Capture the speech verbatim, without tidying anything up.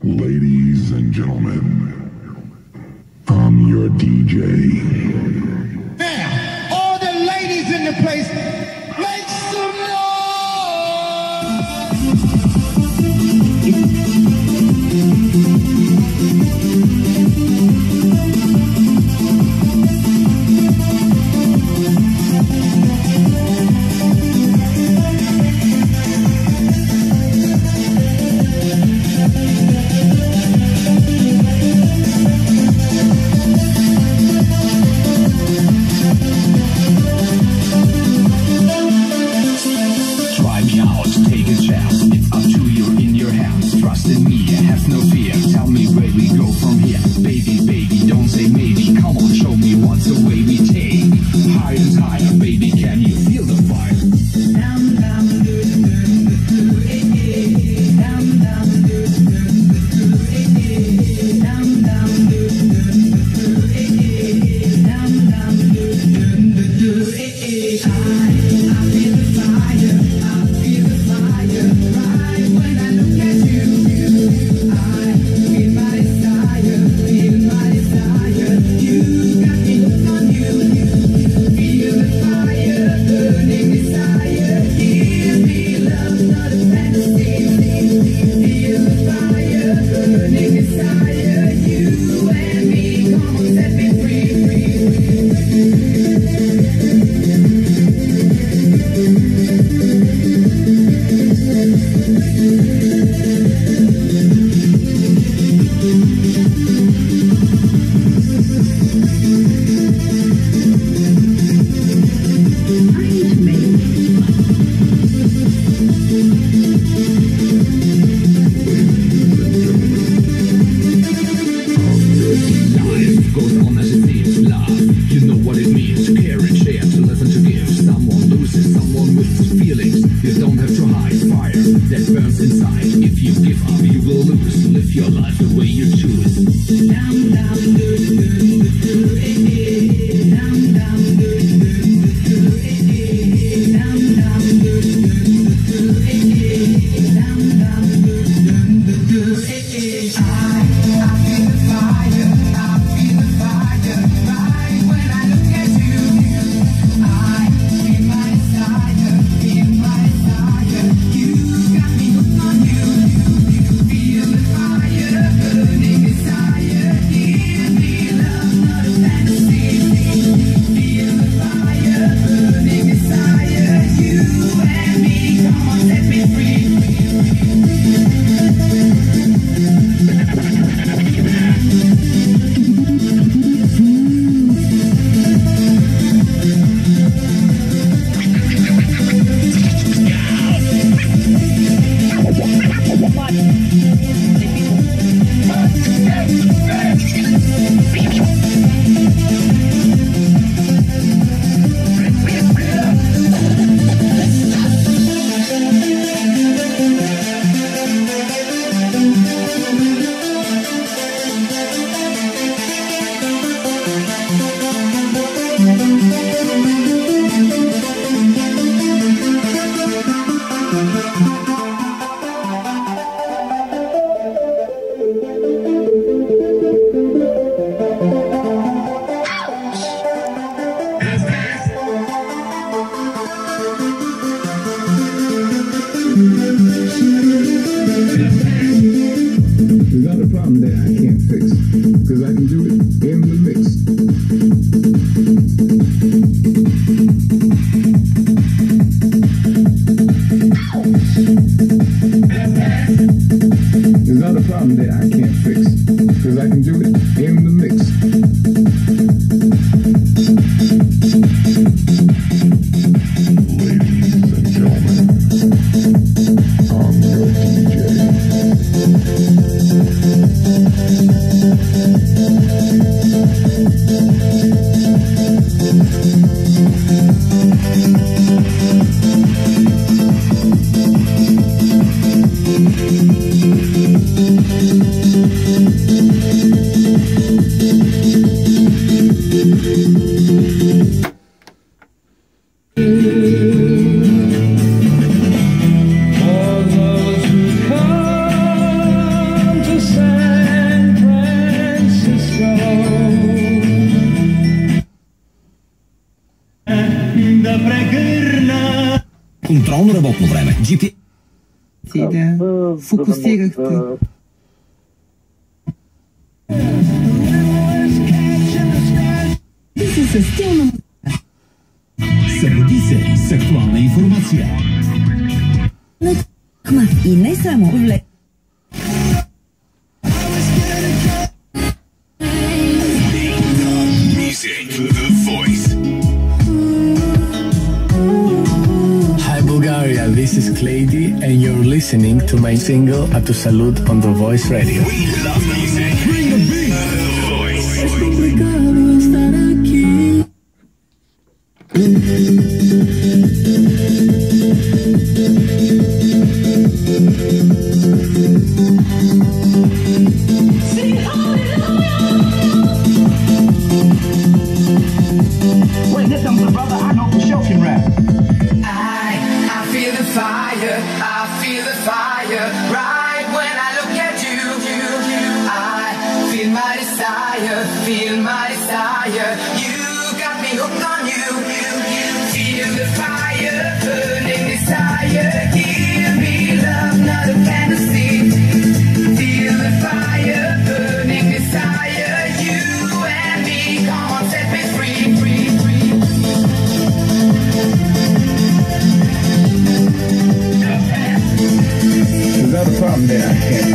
Ladies and gentlemen, I'm your D J. Now, all the ladies in the place, make some to да прегърна. Контролно работно време. джи пи ес. Сега фокусирахте. Ти си със стилна музика. Събуди се с актуална информация. И не само вле. Hi Bulgaria, this is Clady and you're listening to my single A Tu Salud on The Voice Radio. We love music. Bring the beat. The Voice. Es complicado estar aquí. Wait, here comes a brother I know for sure can rap. I, I feel the fire, I feel the fire, right when I look at you, you, you. I feel my desire, feel my desire, you got me hooked on you, you, you. Feel the fire, burning desire, give me love, not a fantasy. Feel the fire, burning desire, you and me, come on, set me free, free, free. There's another problem there. I can't